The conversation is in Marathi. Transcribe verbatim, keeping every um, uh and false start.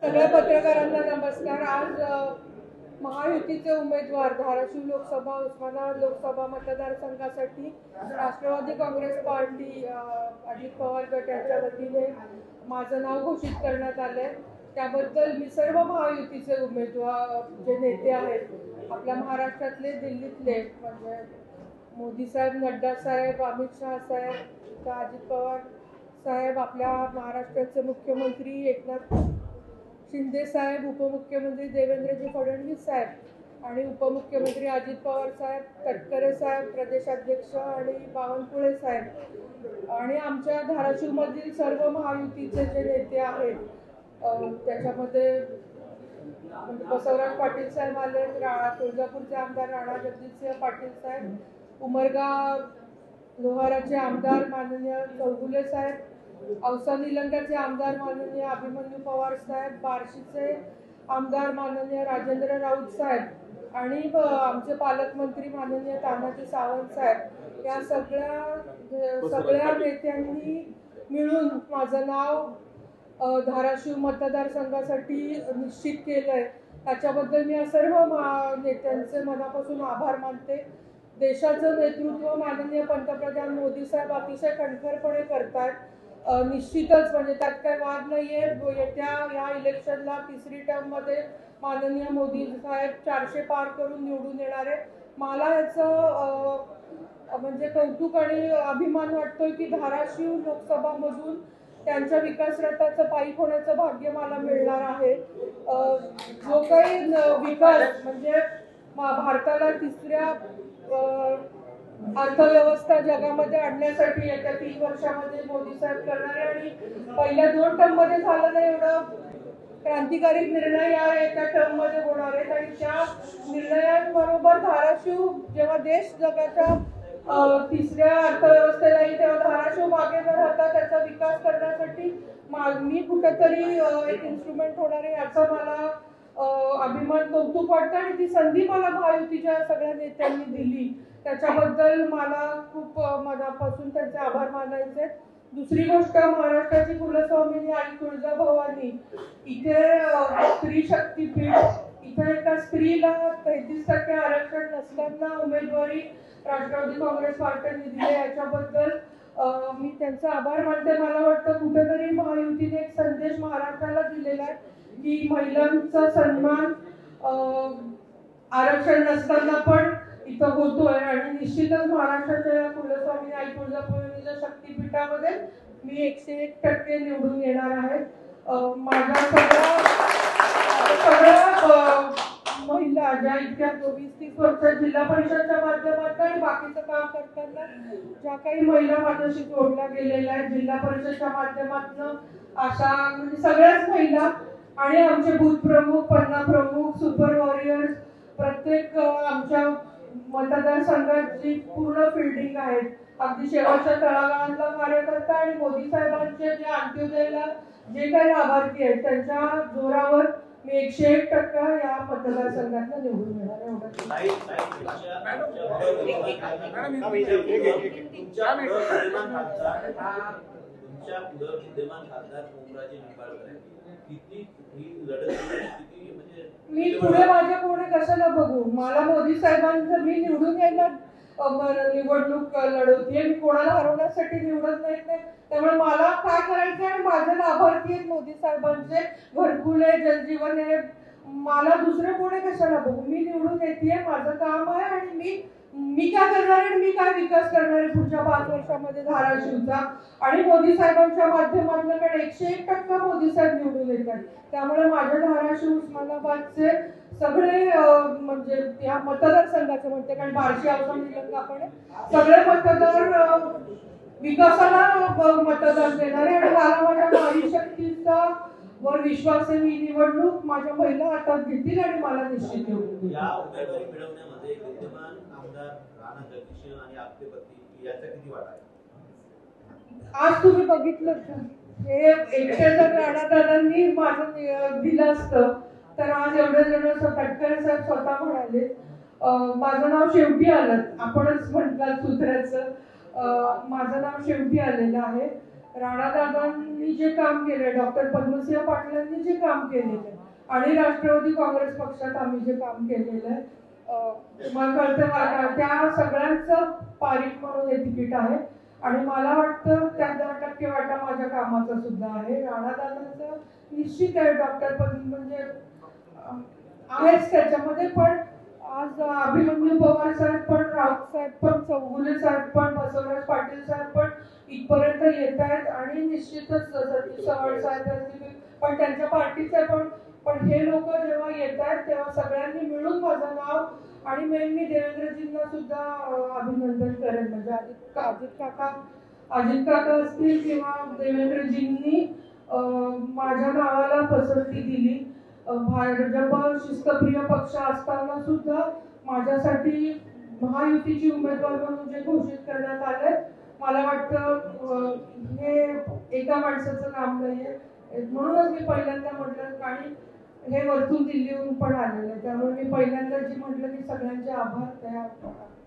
सगळ्या पत्रकारांना नमस्कार। आज महायुतीचे उमेदवार धाराशिव लोकसभा उस्मानाबाद लोकसभा मतदारसंघासाठी राष्ट्रवादी काँग्रेस पार्टी अजित पवार गट यांच्या वतीने माझं नाव घोषित करण्यात आले। त्याबद्दल मी सर्व महायुतीचे उमेदवार जे नेते आहेत आपल्या महाराष्ट्रातले दिल्लीतले म्हणजे मोदी साहेब, नड्डा साहेब, अमित शाह साहेब, अजित पवार साहेब, आपल्या महाराष्ट्राचे मुख्यमंत्री एकनाथ शिंदे साहेब, उपमुख्यमंत्री देवेंद्रजी फडणवीस साहेब आणि उपमुख्यमंत्री अजित पवार साहेब, तटकरे साहेब, प्रदेशाध्यक्ष आणि बावनकुळे साहेब आणि आमच्या धाराशिवमधील सर्व महायुतीचे जे नेते आहेत त्याच्यामध्ये बसवराज पाटील साहेब आले, तुळजापूरचे आमदार राणा जगजितसिंह पाटील साहेब, उमरगा लोहाराचे आमदार माननीय चौगुले साहेब, औसा निलंग्याचे आमदार माननीय अभिमन्यू पवार साहेब, बार्शीचे आमदार माननीय राजेंद्र राऊत साहेब आणि आमचे पालकमंत्री माननीय तानाजी सावंत साहेब या सगळ्या सगळ्या नेत्यांनी मिळून माझं नाव धाराशिव मतदारसंघासाठी निश्चित केलंय। त्याच्याबद्दल मी सर्व नेत्यांचे मनापासून आभार मानते। देशाचं नेतृत्व माननीय पंतप्रधान मोदी साहेब अतिशय कणखरपणे करतात। निश्चितच म्हणजे त्यात काही वाद नाहीये। येत्या या इलेक्शनला तिसरी टर्म मध्ये माननीय मोदी साहेब चारशे पार करून निवडून येणारे। मला याचं म्हणजे कौतुक आणि अभिमान वाटतोय की धाराशिव लोकसभा मधून त्यांच्या विकास रथाचं पायी होण्याचं भाग्य मला मिळणार आहे। जो काही विकास म्हणजे भारताला तिसऱ्या अर्थव्यवस्था जगामध्ये आणण्यासाठी येत्या तीन वर्षामध्ये मोदी साहेब करणारे आणि पहिल्या दोन टर्म मध्ये झालं नाही एवढं क्रांतिकारी निर्णय या एका टर्म मध्ये होणार आहेत आणि त्या निर्णयांबरोबर धाराशिव जेव्हा देश जगाच्या तिसऱ्या अर्थव्यवस्थेला येईल तेव्हा धाराशिव मागे न राहता त्याचा विकास करण्यासाठी मी कुठेतरी एक इन्स्ट्रुमेंट होणार आहे याचा मला अभिमान कौतुक वाटतं आणि ती संधी मला महायुतीच्या सगळ्या नेत्यांनी दिली त्याच्याबद्दल मला खूप मनापासून त्यांचे आभार मानायचे। दुसरी गोष्ट महाराष्ट्राची कुलस्वामिनी आई तुळजाभवानी इथे स्त्री शक्तीपीठ इथे एका स्त्रीला तेहतीस टक्के आरक्षण नसताना उमेदवारी राष्ट्रवादी काँग्रेस पार्टीने दिली याच्याबद्दल मी त्यांचा आभार मानते। मला वाटतं कुठेतरी महायुतीने एक संदेश महाराष्ट्राला दिलेला आहे की महिलांचा सन्मान आरक्षण नसताना पण इथं होतोय आणि निश्चितच महाराष्ट्राच्या कुलस्वामी आई तुळजाभवानीच्या शक्तीपीठामध्ये मी एकशे एक टक्के निवडून येणार आहे। माझ्या सगळ्या सगळ्या महिला ज्या इतक्या वीस तीस वर्ष जिल्हा परिषदच्या माध्यमातून आणि बाकीचं काम करताना ज्या काही महिला माझ्याशी जोडल्या गेलेल्या आहेत जिल्हा परिषदच्या माध्यमातून अशा म्हणजे सगळ्याच महिला आणि आमचे बूथ प्रमुख, पन्ना प्रमुख, सुपर वॉरियर्स प्रत्येक आमच्या मतदारसंघात जी पूर्ण फिल्डिंग आहे अगदी शेवटच्या तळागाळातला कार्यकर्ता आणि मोदी साहेबांचे जे अंत्योदयला जे काही लाभार्थी आहेत त्यांच्या जोरावर मी एकशे एक टक्का या मतदारसंघात निवडून येणार मी पुढे माझ्या पुढे कशाला बघू। मला मोदी साहेबांचं मी निवडून येणार निवडणूक लढवतीये, मी कोणाला हरवण्यासाठी निवडत नाही। त्यामुळे मला काय करायचं आणि माझे लाभार्थी आहेत मोदी साहेबांचे घरकुले जलजीवन आहे, मला दुसरे कोणी कशाला बघू। मी निवडून येते, माझं काम आहे आणि मी मी काय करणार आहे मी काय विकास करणार आहे पुढच्या पाच वर्षामध्ये धाराशिवचा आणि मोदी साहेबांच्या माध्यमातून कारण एकशे एक टक्का मोदी साहेब निवडून येतात। त्यामुळे माझ्या धाराशिव उस्मानाबादचे सगळे म्हणजे या मतदारसंघाचे म्हणते कारण बार्शी औसा निलंगा पण सगळे मतदार विकासाला मतदान देणारे आणि मला माझ्या नारी शक्तीचा वर विश्वास आहे। ही निवडणूक माझ्या महिला हातात घेतील आणि मला निश्चित निवडून या उमेदवारी मिळवण्यामध्ये विद्यमान आमदार राणा जगजितसिंह आणि आपले पती याचा किती वाटा आहे? आज तुम्ही बघितलं हे एकटे जर राणा दादांनी माझं दिलं असतं तर आज एवढे जण तटकरे साहेब स्वतः म्हणाले माझं नाव शेवटी आलं, आपणच म्हटलं सूत्राचं माझं नाव शेवटी आलेलं आहे। राणादादांनी जे काम केले, डॉक्टर पद्मसिंह पाटलांनी जे काम केलेलं आणि राष्ट्रवादी काँग्रेस पक्षात आम्ही जे काम केलेलं आहे, तुम्हाला कळतं मला त्या सगळ्यांचं पारिक म्हणून हे तिकीट आहे आणि मला वाटतं त्या दहा टक्के वाटा माझ्या कामाचा सुद्धा आहे. राणादादांचं निश्चित आहे, डॉक्टर पद्म म्हणजे आहेच त्याच्यामध्ये, पण आज अभिमन्यू पवार साहेब पण, राऊत साहेब पण, चौगुले साहेब पण, बसवराज पाटील साहेब पण इथपर्यंत येत आहेत आणि निश्चितच सतीश चव्हाण साहेब असतील पण त्यांच्या पार्टीचे पण पण हे लोक जेव्हा येत आहेत तेव्हा सगळ्यांनी मिळून माझं नाव आणि मेन मी देवेंद्रजींना सुद्धा अभिनंदन करेन. म्हणजे अजित अजित काका अजित काका असतील किंवा देवेंद्रजींनी माझ्या नावाला पसंती दिली. भाजप शिस्तप्रिय पक्ष असताना सुद्धा माझ्यासाठी महायुतीची उमेदवार म्हणून जे घोषित करण्यात आले, मला वाटतं हे एका माणसाचं काम नाहीये. म्हणूनच मी पहिल्यांदा म्हटलं आणि हे वरतून दिल्लीहून पण आलेलं आहे, त्यामुळे मी पहिल्यांदा जी म्हटलं की सगळ्यांचे आभार त्या